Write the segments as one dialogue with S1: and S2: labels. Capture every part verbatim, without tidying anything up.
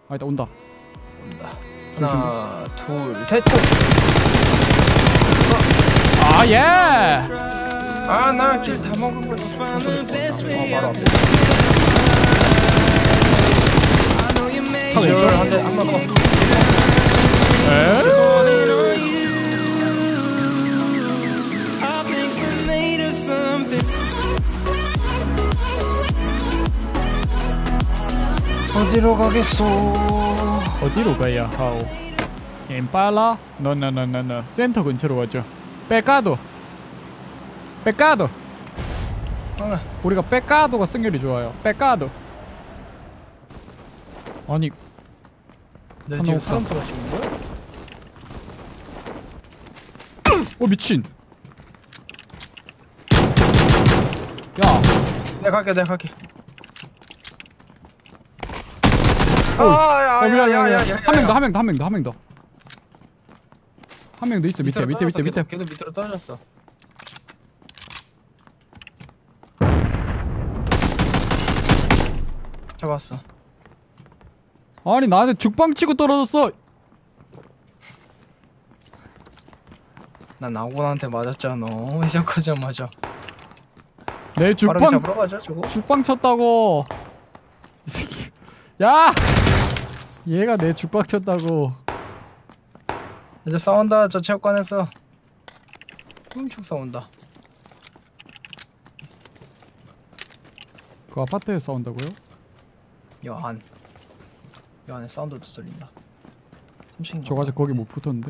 S1: 아 일단 온다.
S2: 온다. 하나, 둘, 셋.
S1: 아 예.
S2: 아, 나 킬 다 먹은 거지. 어, 바로 앞에. 기절 한 대, 한 번 더.
S1: 에?
S2: 어디로 가겠소?
S1: 어디로 가야 하오? 임팔라? 노노노노노. 센터 근처로 가죠. 백가도. 백가도.
S2: 아.
S1: 우리가 백가도가 승률이 좋아요. 백가도. 아니.
S2: 내 지금 사람 떨어지는 거야?
S1: 어 미친. 야.
S2: 내가 갈게, 내가 갈게.
S1: 어,
S2: 아, 야, 야, 야, 야, 야,
S1: 한 명 더, 한 명 더, 한 명 더, 한 명 더. 한 명 더 있어. 밑에, 밑에, 밑에, 밑에.
S2: 걔도 밑으로 떨어졌어. 잡았어.
S1: 아니 나한테 죽방 치고 떨어졌어.
S2: 난 아군한테 맞았잖아. 시작하자마자.
S1: 내 죽방
S2: 잡으러 가자, 저거.
S1: 죽방 쳤다고. 이 새끼. 야! 얘가 내 죽방 쳤다고.
S2: 이제 싸운다. 저 체육관에서 엄청 싸운다.
S1: 그 아파트에 싸운다고요?
S2: 여 안. 여 안에 사운드도 들린다. 삼 층.
S1: 저거 아직 거기 못 붙었는데?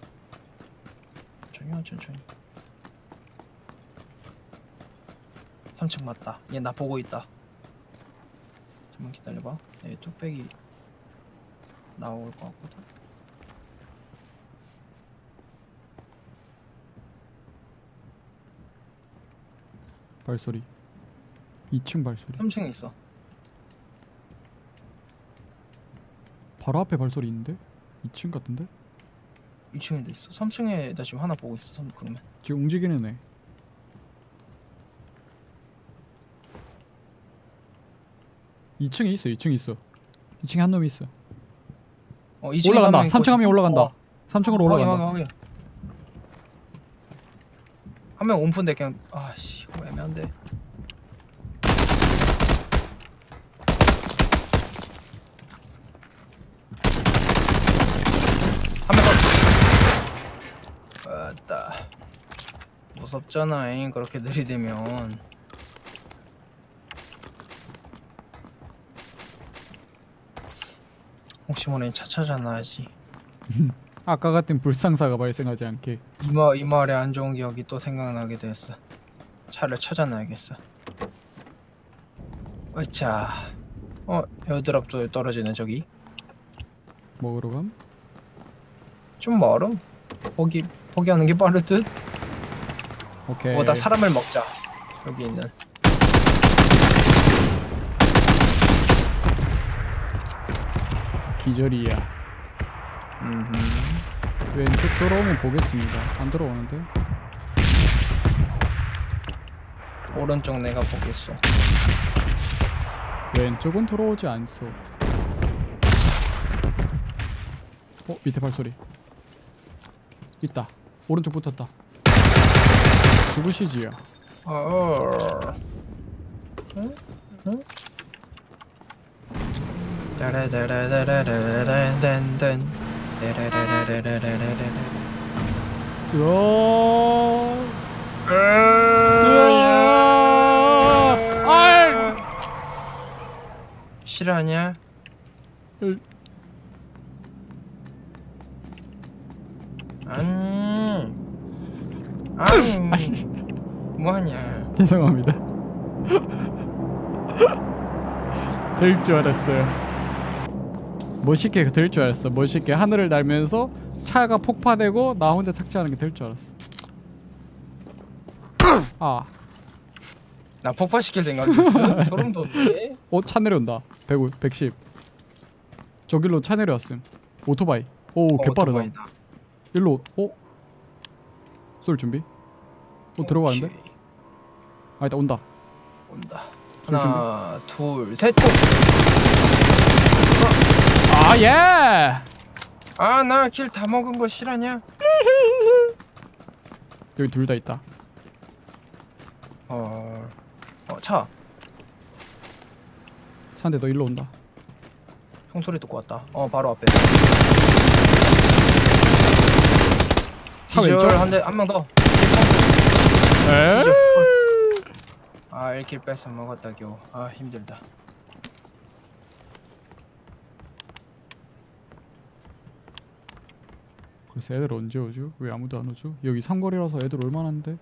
S2: 천천히 천천히. 삼 층 맞다. 얘 나 보고 있다. 잠만 기다려봐. 얘 뚝배기 나올 것 같거든.
S1: 발소리. 이 층 발소리.
S2: 삼 층에 있어.
S1: 바로 앞에 발소리 있는데? 이 층 같은데?
S2: 이 층에도 있어. 삼 층에 나 지금 하나 보고 있어. 삼 그러면.
S1: 지금 움직이는 애. 이 층에 있어. 이 층에 있어. 이 층에 한 놈이 있어.
S2: 어, 이 층에
S1: 올라간다. 삼 층 하면 올라간다.
S2: 어.
S1: 삼 층으로 올라간다.
S2: 확인, 한 명 온푼데 그냥 아씨 이거 애매한데. 한 명 더. 왔다. 무섭잖아. 잉 그렇게 들이대면. 혹시 모르니 차 찾아놔야지.
S1: 아까 같은 불상사가 발생하지 않게.
S2: 이마 이 마을의 안 좋은 기억이 또 생각나게 됐어. 차를 찾아놔야겠어. 어차. 어 에어드랍도 떨어지네 저기.
S1: 먹으러 감?
S2: 좀 멀음. 포기 포기하는 게 빠를 듯.
S1: 오케이.
S2: 어 나 사람을 먹자. 여기 있는.
S1: 기절이야.
S2: 음.
S1: 왼쪽 들어오면 보겠습니다. 안 들어오는데?
S2: 오른쪽 내가 보겠어.
S1: 왼쪽은 들어오지 않소. 어? 밑에 발소리 있다. 오른쪽 붙었다. 누구시지요?
S2: 어. 응? 응? 따라다라다라라란단. 따라라라라라라란.
S1: 뜨어. 뜨어. 알.
S2: 실화냐?
S1: 을.
S2: 아니. 아니. 뭐하냐?
S1: 죄송합니다. 될 줄 알았어요. 멋있게 될 줄 알았어. 멋있게 하늘을 날면서 차가 폭파되고 나 혼자 착지하는 게 될 줄 알았어. 아.
S2: 나 폭파시킬 생각이었어. 소름 돋네.
S1: 어? 차 내려온다. 백오, 백십. 저 길로 차 내려왔음. 오토바이. 오,
S2: 어,
S1: 개빠르다.
S2: 오토바이다.
S1: 일로. 어? 쏠 준비? 어, 들어가는데?
S2: 오케이.
S1: 아, 일단 온다.
S2: 온다. 하나, 둘, 셋.
S1: 아, 아 예.
S2: 아 나 킬 다 먹은 거 실화냐?
S1: 여기 둘 다 있다.
S2: 어... 어 차.
S1: 차인데 너 일로 온다.
S2: 총소리 듣고 왔다. 어 바로 앞에.
S1: 차
S2: 기절
S1: 왼쪽?
S2: 한대 한 명 더.
S1: 에?
S2: 기절. 아 일 킬 뺏어 먹었다 겨우. 아 힘들다.
S1: 그래서 애들 언제 오죠? 왜 아무도 안 오죠? 여기 삼거리라서 애들 올만한데?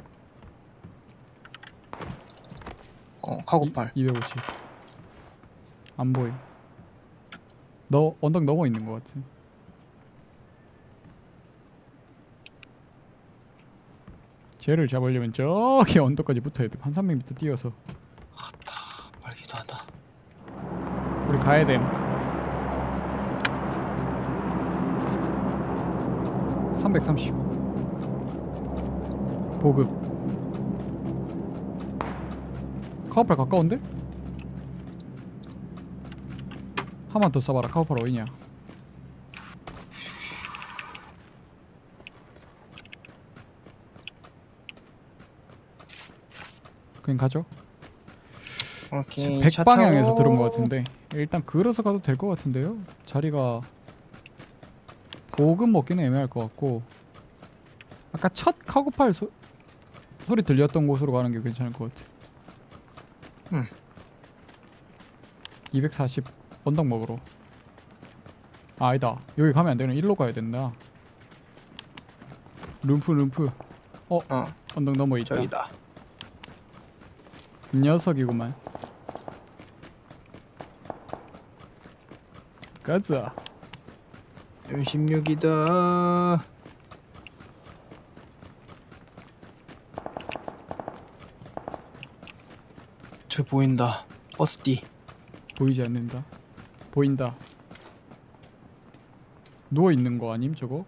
S2: 어 카고팔.
S1: 이백오십. 안 보임. 너 언덕 넘어 있는 것 같아. 쟤를 잡으려면 저기 언덕까지 붙어야 돼. 한 삼백 미터 뛰어서.
S2: 아따 멀기도 하다.
S1: 우리 가야 됨. 삼백삼십. 보급. 카우팔 가까운데? 한 번 더 쏴봐라. 카우팔 어디냐? 그냥 가죠.
S2: 오케이.
S1: 백방향에서 들어온 것 같은데 일단 걸어서 가도 될 것 같은데요? 자리가 보급 먹기는 애매할 것 같고 아까 첫 카고팔 소, 소리 들렸던 곳으로 가는 게 괜찮을 것 같아.
S2: 음.
S1: 이백사십 언덕 먹으러. 아, 아니다. 여기 가면 안 되는 일로 가야 된다. 룸프 룸프. 어?
S2: 어
S1: 언덕 넘어 있다.
S2: 저기다.
S1: 이 녀석이구만. 가자.
S2: 엠십육이다. 저 보인다. 버스 뒤.
S1: 보이지 않는다. 보인다. 누워 있는 거 아님 저거?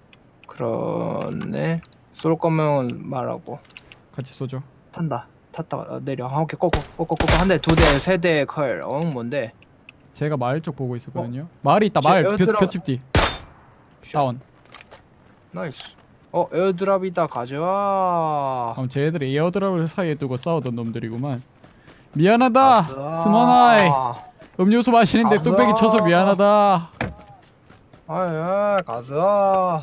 S2: 그렇네. 쏠 거면 말하고.
S1: 같이 쏘죠.
S2: 탄다. 탔다가 어, 내려. 아, 오케이 꼬꼬 꼬꼬 꼬꼬 한 대, 두 대, 세 대 컬. 어 뭔데?
S1: 제가 마을 쪽 보고 있었거든요. 마을이 있다.
S2: 제
S1: 마을
S2: 에어드랍-
S1: 볕집 뒤. 다운.
S2: 나이스. 어 에어드랍이다. 가져와.
S1: 어, 쟤들이 에어드랍을 사이에 두고 싸우던 놈들이구만. 미안하다. 스모나이. 음료수 마시는데
S2: 가자.
S1: 뚝배기 쳐서 미안하다.
S2: 아야 가자.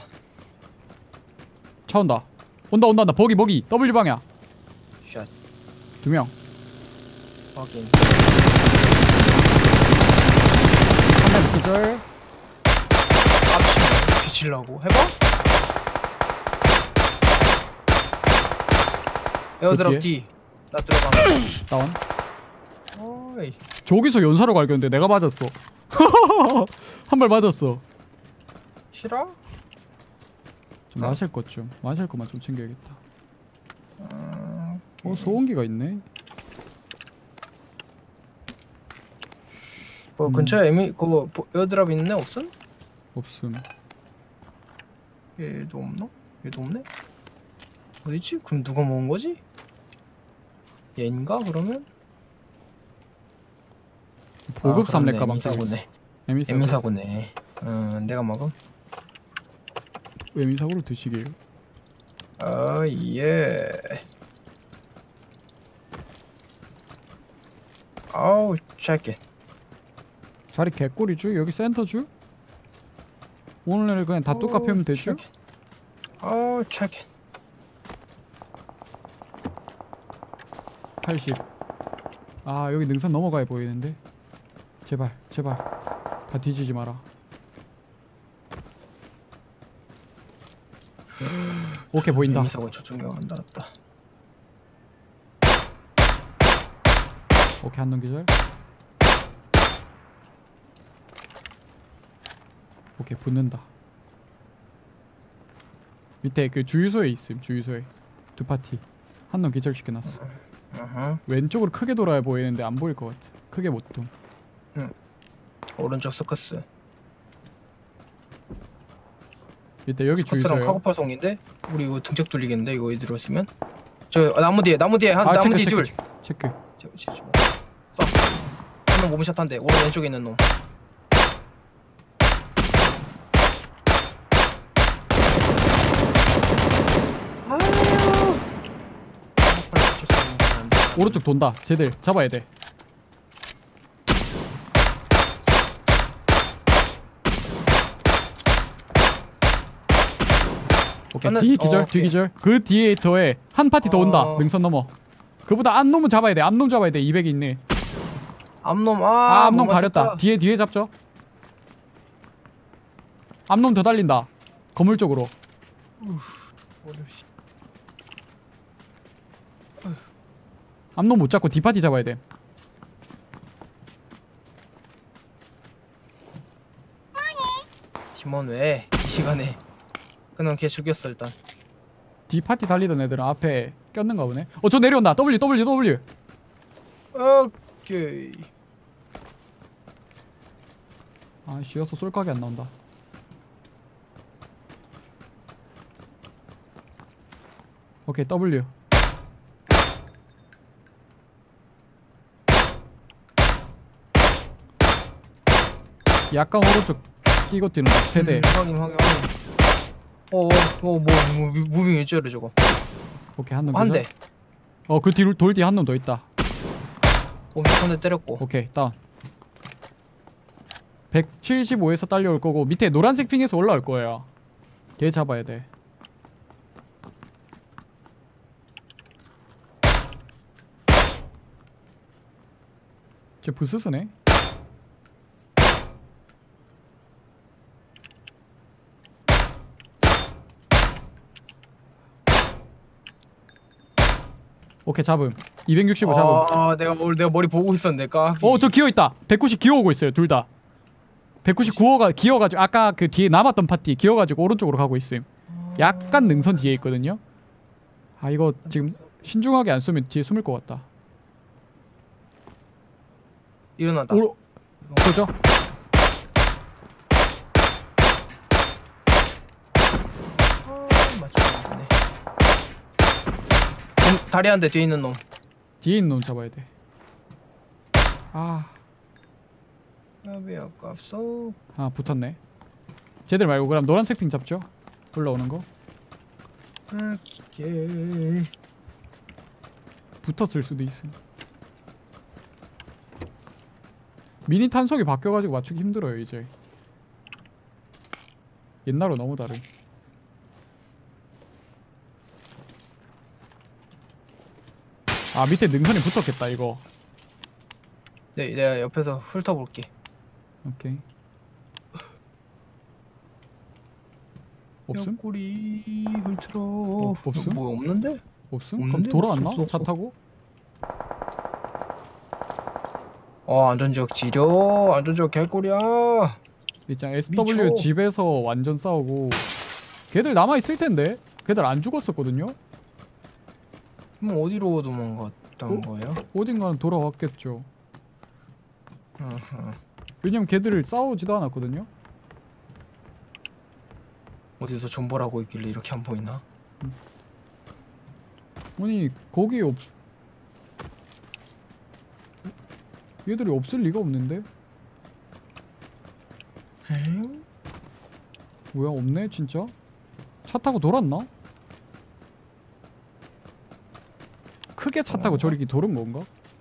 S1: 차 온다. 온다 온다 온다. 버기 버기. W 방향.
S2: 샷.
S1: 두 명.
S2: 확인.
S1: 한 명 기절.
S2: 앞치 비칠라고 해봐. 에어드랍
S1: 그
S2: 뒤. 나 들어가.
S1: 다운.
S2: 어이.
S1: 저기서 연사로 갈겼는데 내가 맞았어. 한 발 맞았어.
S2: 싫어?
S1: 좀
S2: 어.
S1: 마실 것 좀. 마실 것만 좀 챙겨야겠다.
S2: 음,
S1: 어, 소음기가 있네.
S2: 그
S1: 음.
S2: 근처에 에미 그거 보- 에어드랍 있는 애 없음?
S1: 없음.
S2: 얘도 없나? 얘도 없네? 어디지? 그럼 누가 먹은 거지? 얘인가 그러면?
S1: 보급
S2: 아,
S1: 삼렙
S2: 그렇네.
S1: 가방
S2: 에미사고네.
S1: 에미사고.
S2: 에미사고네. 음, 내가 먹음.
S1: 에미사고를 드시게요.
S2: 아 예. 아우 check it.
S1: 자리 개꿀이죠? 여기 센터주? 오늘 그냥 다 뚜까
S2: 어우,
S1: 펴면 되죠?
S2: check it. 아우 check it.
S1: 팔십. 아, 여기 능선 넘어가야 보이는데. 제발 제발 다 뒤지지 마라. 오케이 보인다.
S2: 에미사고 저쪽에 간다 왔다.
S1: 오케이 한놈 기절. 오케이 붙는다. 밑에 그 주유소에 있음. 주유소에 두 파티 한 놈 기절 시켜놨어.
S2: 어허.
S1: 왼쪽으로 크게 돌아야 보이는데 안 보일 것 같아. 크게 못 돔.
S2: 오른쪽 스커스.
S1: 밑에 여기
S2: 스커스랑
S1: 주유소에.
S2: 카고팔송인데 우리 이거 등짝 뚫리겠는데 이거 이 들어왔으면. 저 어, 나무 뒤에 나무 뒤에 한
S1: 아
S2: 나무
S1: 체크
S2: 뒤
S1: 체크
S2: 둘.
S1: 체크, 체크.
S2: 저, 저, 저, 쏴. 한명 몸샷한데 오른 왼쪽에 있는 놈. 쏴. 한 명 몸샷 한 대. 오른 왼쪽에 있는 놈. 쏴. 쏴. 쏴. 쏴. 쏴. 쏴. 쏴. 쏴. 쏴. 쏴. 쏴. 쏴. 쏴. 쏴. 쏴. 쏴. 쏴. 쏴.
S1: 오른쪽 돈다. 쟤들 잡아야 돼. 오케이.
S2: 저는-
S1: 뒤 기절,
S2: 어,
S1: 뒤
S2: 오케이.
S1: 기절. 그 뒤에 저에 한 파티 더 온다.
S2: 어.
S1: 능선 넘어. 그보다 앞놈은 잡아야 돼. 앞놈 잡아야 돼. 이백이 있네.
S2: 앞놈
S1: 아,
S2: 아,
S1: 앞놈
S2: 못
S1: 가렸다.
S2: 맞췄다.
S1: 뒤에 뒤에 잡죠. 앞놈 더 달린다. 건물 쪽으로.
S2: 뭐를, 씨.
S1: 앞놈 못 잡고 뒷파티 잡아야 돼.
S2: 팀원 왜 이 시간에 그냥 걔 죽였어 일단.
S1: 뒷파티 달리던 애들은 앞에 꼈는가 보네. 어, 저 내려온다. W W W.
S2: 오케이.
S1: 아, 쉬어서 쏠각이 안 나온다. 오케이, W. 약간 오른쪽 끼고 뛰는 거. 세대.
S2: 음, 확인 확인 확인. 어어뭐 뭐, 뭐, 무빙 일주일에 저거.
S1: 오케이, 한 놈.
S2: 한 대.
S1: 어, 그 뒤로 돌 뒤에 한 놈 더 있다.
S2: 엄청 대 때렸고.
S1: 오케이, 다운. 백칠십오에서 딸려올 거고 밑에 노란색 핑에서 올라올 거예요. 걔 잡아야 돼. 쟤 부스스네. 오케이, 잡음. 이백육십오 잡음.
S2: 아 내가 뭘 내가 머리 보고 있었는데 까.
S1: 어, 저 기어 있다. 백구십 기어 오고 있어요, 둘 다. 백구십구호가 기어가지고 아까 그 뒤에 남았던 파티 기어가지고 오른쪽으로 가고 있음. 약간 능선 뒤에 있거든요. 아, 이거 지금 신중하게 안 쏘면 뒤에 숨을 것 같다.
S2: 일어났다.
S1: 오로 그죠?
S2: 아, 맞추네. 음, 다리 한 대 뒤에 있는 놈.
S1: 뒤에 있는 놈 잡아야 돼. 아,
S2: 야비 아깝소.
S1: 아 붙었네. 쟤들 말고 그럼 노란색 핑 잡죠? 올라오는 거.
S2: 오케이.
S1: 붙었을 수도 있음. 미니 탄속이 바뀌어가지고 맞추기 힘들어요 이제. 옛날로 너무 다른. 아, 밑에 능선이 붙었겠다 이거.
S2: 네, 내가 옆에서 훑어볼게.
S1: 오케이. 없음?
S2: 옆구리 훑어.
S1: 어, 없음?
S2: 뭐 없는데?
S1: 없음? 그럼
S2: 없는데?
S1: 돌아왔나?
S2: 없어, 없어.
S1: 차 타고?
S2: 어 안전지역 지려. 안전지역 개꿀이야.
S1: 일단 에스더블유
S2: 미쳐.
S1: 집에서 완전 싸우고 걔들 남아있을 텐데 걔들 안 죽었었거든요?
S2: 그럼 어디로 도망갔던
S1: 어?
S2: 거예요?
S1: 어딘가는 돌아왔겠죠.
S2: 어허.
S1: 왜냐면 걔들을 싸우지도 않았거든요?
S2: 어디서 존버라고 있길래 이렇게 안 보이나?
S1: 아니 거기 없... 얘들이 없을 리가 없는데?
S2: 에잉?
S1: 뭐야, 없네 진짜? 차 타고 돌았나? 크게 차 타고
S2: 어.
S1: 저렇게 돌은 건가?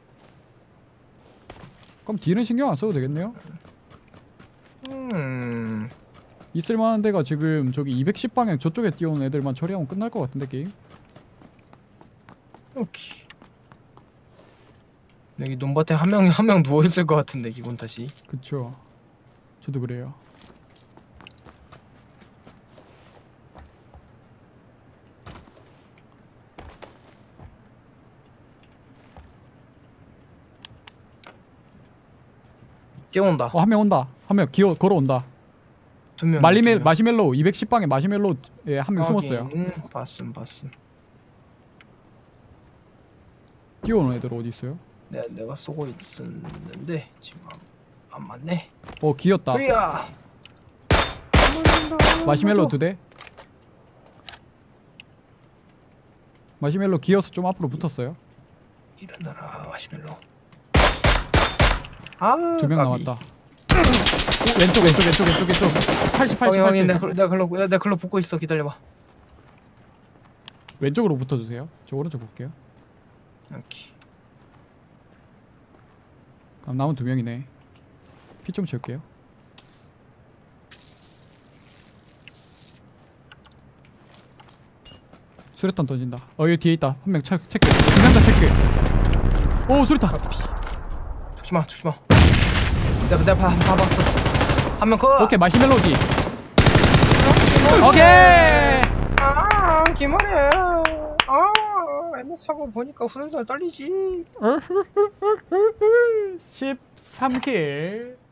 S1: 그럼 뒤는 신경 안 써도 되겠네요?
S2: 음.
S1: 있을만한 데가 지금 저기 이백십 방향 저쪽에 뛰어오는 애들만 처리하면 끝날 것 같은데 게임?
S2: 오케이. 여기 논밭에 한 명 한 명 누워 있을 것 같은데 기분 탓이.
S1: 그쵸. 저도 그래요.
S2: 뛰어온다.
S1: 어, 한 명 온다. 한 명 기어 걸어온다.
S2: 두 명.
S1: 말리메 마시멜로 이백십 방에 마시멜로 에 한 명 숨었어요.
S2: 음, 봤음 봤음.
S1: 뛰어오는 애들 어디 있어요?
S2: 내가 내가 쏘고 있었는데 지금 안, 안 맞네.
S1: 어, 기었다.
S2: 으야.
S1: 마시멜로 두 대. 마시멜로 기어서 좀 앞으로 붙었어요.
S2: 일어나라 마시멜로. 아,
S1: 두 명
S2: 까비.
S1: 남았다. 오, 왼쪽 왼쪽 왼쪽 왼쪽 왼쪽. 팔십 팔십
S2: 확인 확인.
S1: 팔십.
S2: 내가 글로- 내가 글로 내가 내가 글로 붙고 있어. 기다려봐.
S1: 왼쪽으로 붙어주세요. 저 오른쪽 볼게요.
S2: 오케이.
S1: 아, 남은 두 명이네. 피 좀 채울게요. 수류탄 던진다. 어 여기 뒤에 있다. 한 명 체크. 두 명 다 체크. 오 수류탄.
S2: 조심마 조심마. 내가 내가 봐 봐봤어. 한 명 컷.
S1: 오케이 마시멜로 뒤.
S2: 어,
S1: 오케이.
S2: 아 기만해. 아 옛날 사고 보니까 후덜덜 떨리지.
S1: 십삼 킬.